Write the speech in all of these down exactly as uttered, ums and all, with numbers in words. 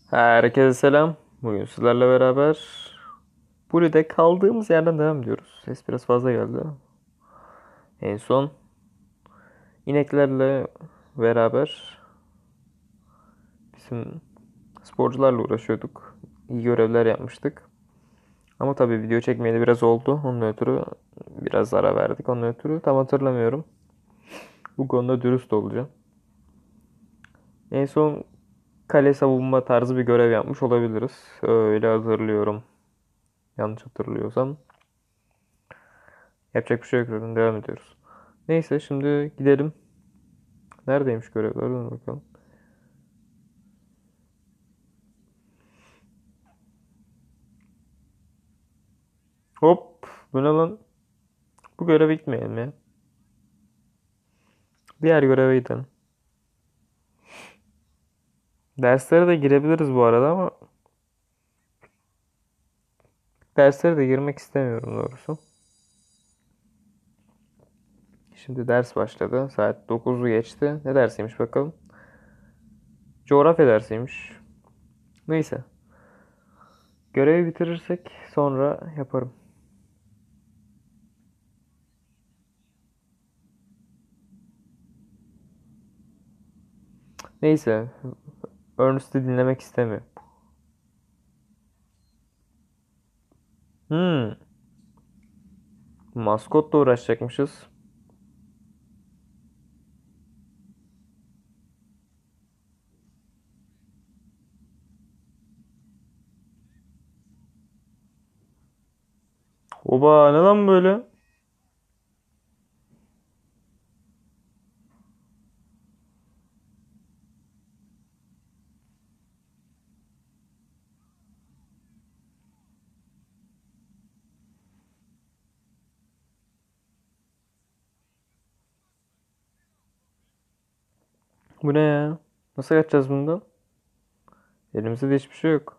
Herkese selam. Bugün sizlerle beraber Buli'de kaldığımız yerden devam ediyoruz. Ses biraz fazla geldi. En son ineklerle beraber bizim sporcularla uğraşıyorduk. İyi görevler yapmıştık. Ama tabii video çekmeyeli biraz oldu. Onun ötürü biraz ara verdik. Onun ötürü tam hatırlamıyorum. Bu konuda dürüst olacağım. En son kale savunma tarzı bir görev yapmış olabiliriz. Öyle hatırlıyorum. Yanlış hatırlıyorsam. Yapacak bir şey yok zaten. Devam ediyoruz. Neyse şimdi gidelim. Neredeymiş görevler? Dur bakalım. Hop. Bu ne lan? Bu göreve gitmeyelim ya. Diğer göreve gidelim. Derslere de girebiliriz bu arada ama derslere de girmek istemiyorum doğrusu. Şimdi ders başladı. Saat dokuzu geçti. Ne dersiymiş bakalım. Coğrafya dersiymiş. Neyse. Görevi bitirirsek sonra yaparım. Neyse. Ernest'i dinlemek istemiyorum. Hmm. Maskotla uğraşacakmışız. Oba ne lan böyle? Bu ne ya? Nasıl kaçacağız bundan? Elimizde de hiçbir şey yok.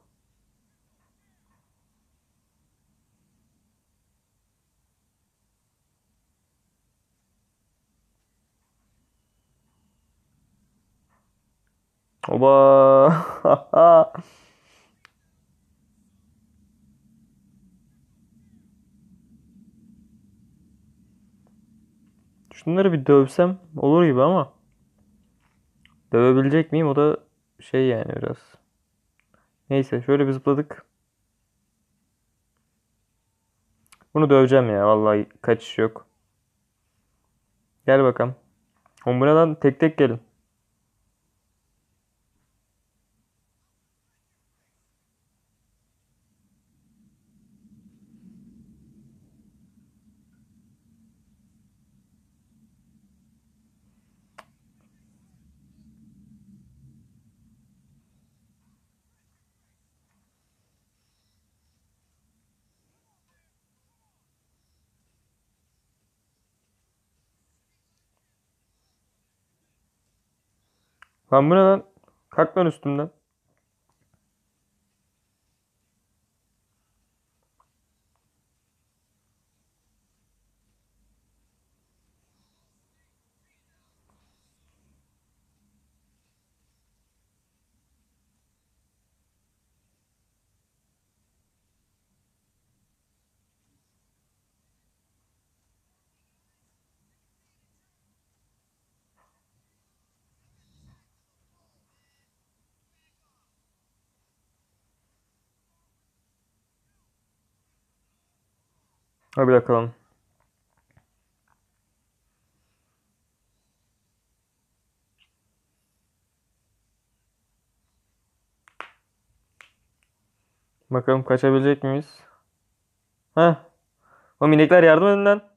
Oba. Şunları bir dövsem olur gibi ama dövebilecek miyim? O da şey yani biraz. Neyse şöyle bir zıpladık. Bunu döveceğim ya. Vallahi kaçış yok. Gel bakalım. Oğlum bu ne lan? Tek tek gelin. Lan bu ne lan? Kalk lan üstümden. Hadi bakalım. Bakalım kaçabilecek miyiz? Heh. O minikler yardım edin lan.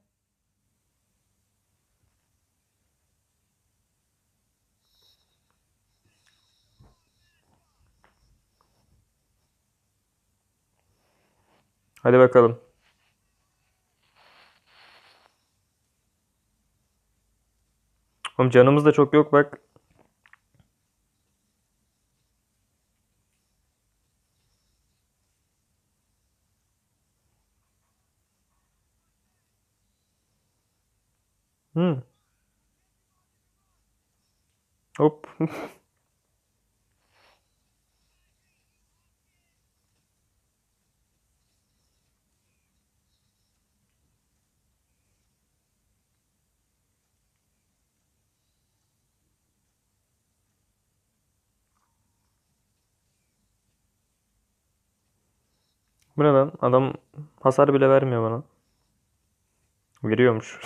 Hadi bakalım. Oğlum canımız da çok yok bak. Hmm. Hop. Bu ne lan? Adam hasar bile vermiyor bana. Veriyormuş.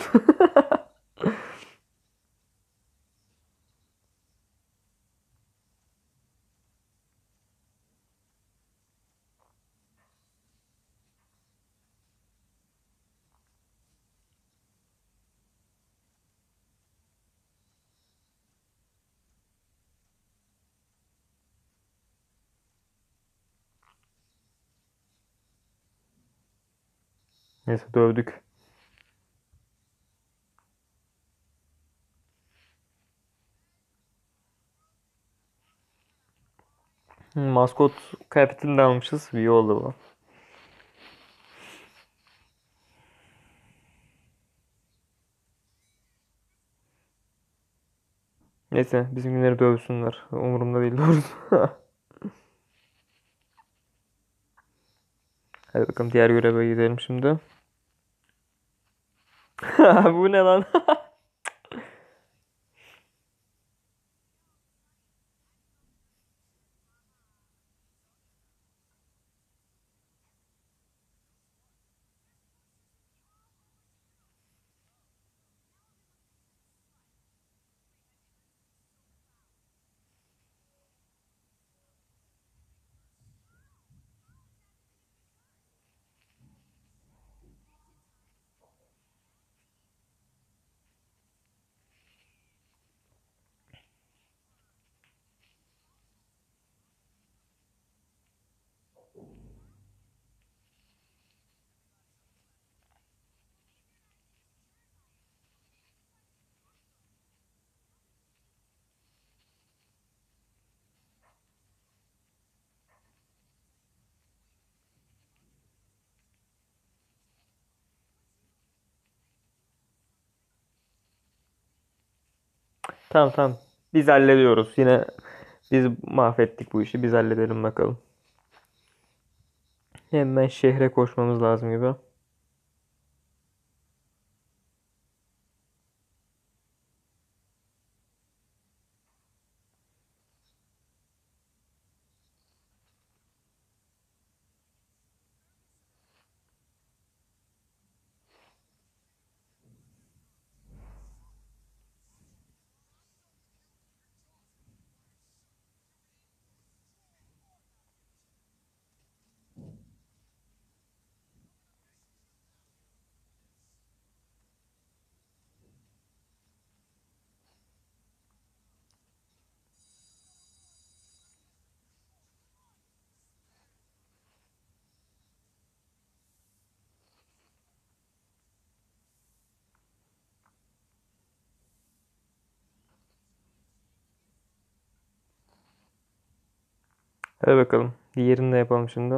Neyse dövdük. Hı, maskot kıyafetini de almışız. İyi oldu bu. Neyse bizimkileri dövsünler. Umurumda değil doğrusu. Hadi bakalım diğer göreve gidelim şimdi. Bu ne lan? Tamam tamam. Biz hallediyoruz. Yine biz mahvettik bu işi. Biz halledelim bakalım. Hemen şehre koşmamız lazım gibi. Hadi bakalım. Diğerini de yapalım şimdi.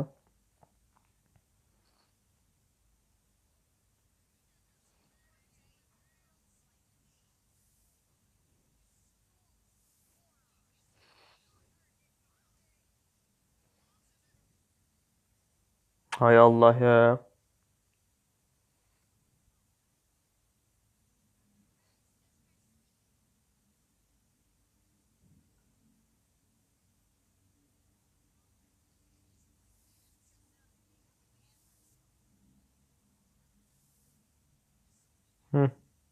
Hay Allah ya. Hı,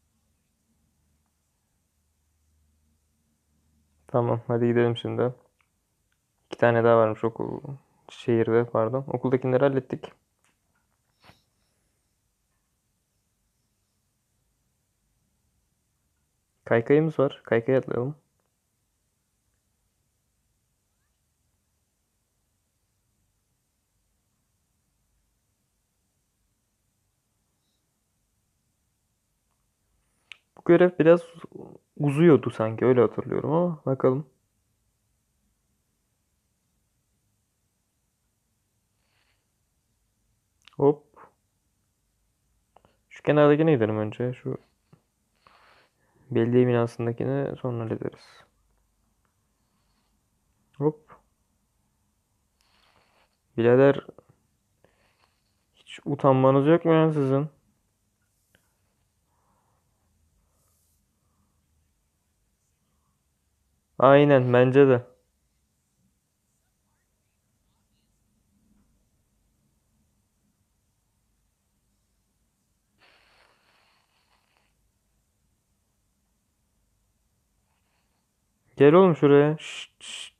tamam hadi gidelim şimdi. İki tane daha varmış okul şehirde pardon. Okuldakileri hallettik. Kaykayımız var. Kaykaya atlayalım. Bu görev biraz uzuyordu sanki öyle hatırlıyorum ama bakalım. Hop. Şu kenardakine gidelim önce. Şu belediye binasındakine sonra hallederiz. Hop. Birader hiç utanmanız yok mu ya sizin? Aynen bence de. Gel oğlum şuraya. Şşt, şşt.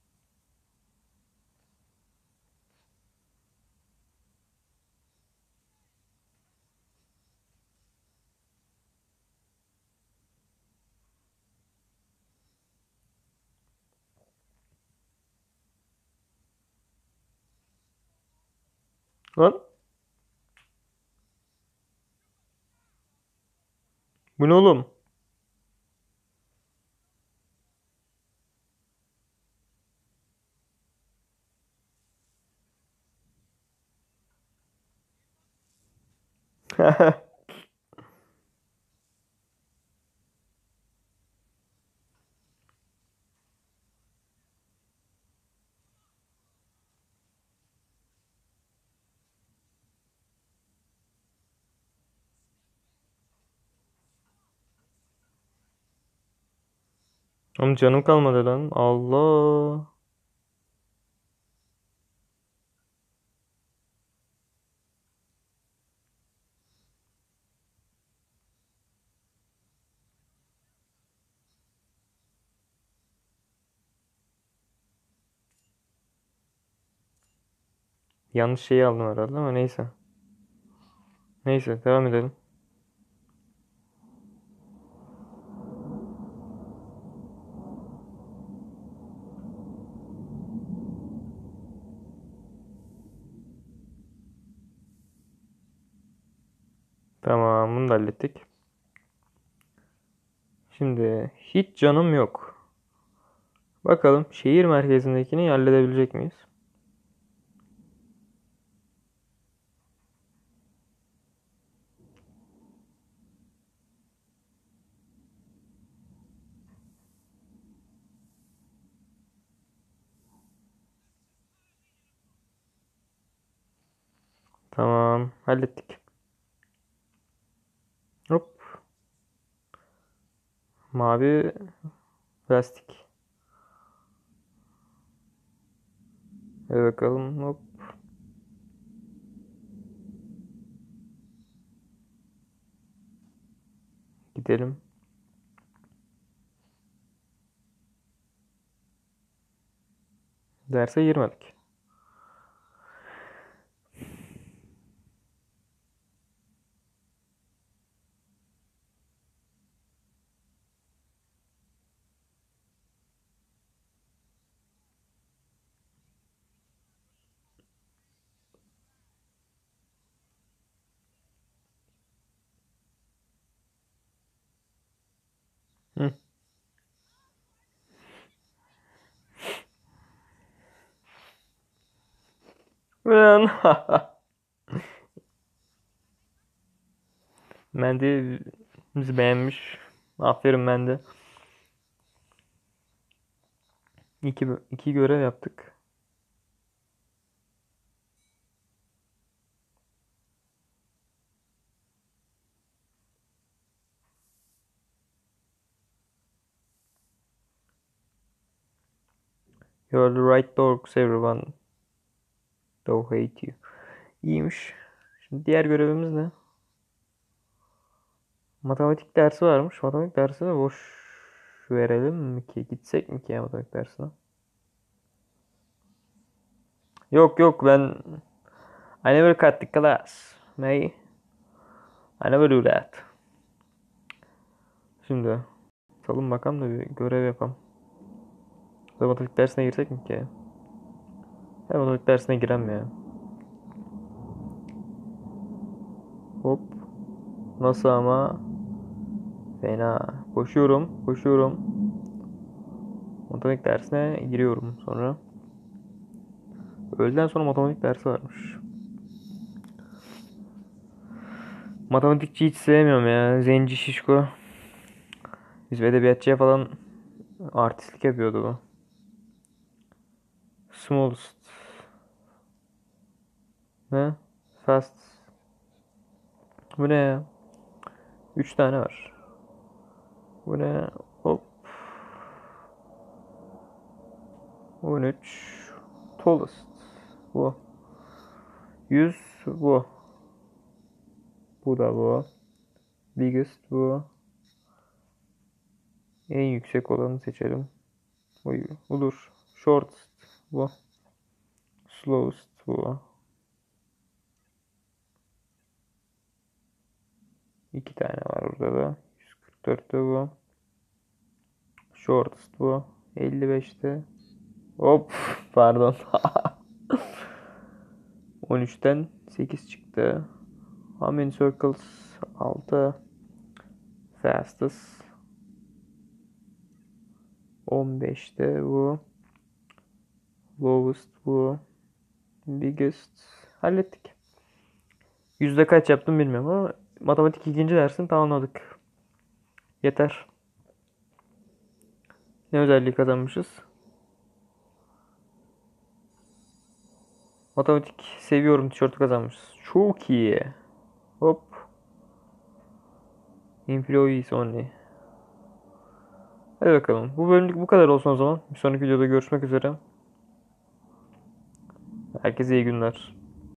Lan. Bu ne oğlum? Oğlum canım kalmadı lan. Allah. Yanlış şeyi aldım herhalde ama neyse. Neyse devam edelim. Tamam bunu da hallettik. Şimdi hiç canım yok. Bakalım şehir merkezindekini halledebilecek miyiz? Tamam hallettik. Hop. Mavi plastik. Hadi bakalım hop. Gidelim. Derse girmedik. Hı. Ulan. Mendi bizi beğenmiş. Aferin Mendi. İki, iki görev yaptık. You're the right dogs everyone. Don't hate you. İyiymiş. Şimdi diğer görevimiz ne? Matematik dersi varmış. Matematik dersine boş verelim mi ki? Gitsek mi ki ya matematik dersine? Yok yok ben I never cut the class. May I never do that. Şimdi salın bakalım da bir görev yapalım. Matematik dersine girsek mi ki? Ya matematik dersine girem ya. Hop. Nasıl ama? Fena. Koşuyorum. Koşuyorum. Matematik dersine giriyorum sonra. Öğleden sonra matematik dersi varmış. Matematikçi hiç sevmiyorum ya. Zenci şişko. Biz edebiyatçıya falan artistlik yapıyordu bu. Smallest. Ne? Fast. Bu ne ya? Üç tane var. Bu ne? Hop. on üç. Tallest. Bu. yüz bu. Bu da bu. Biggest bu. En yüksek olanı seçelim. Oy, budur. Shortest bu. Slowest bu. İki tane var burada da. yüz kırk dörtte bu. Shortest bu. elli beşte. Hop pardon. on üçten sekiz çıktı. How many circles? altı. Fastest. on beşte bu. Lowest bu. Biggest. Hallettik. Yüzde kaç yaptım bilmiyorum ama matematik ikinci dersini tamamladık. Yeter. Ne özelliği kazanmışız? Matematik seviyorum tişörtü kazanmışız. Çok iyi. Hop. Employees only. Hadi bakalım. Bu bölümlük bu kadar olsun o zaman. Bir sonraki videoda görüşmek üzere. Herkese iyi günler.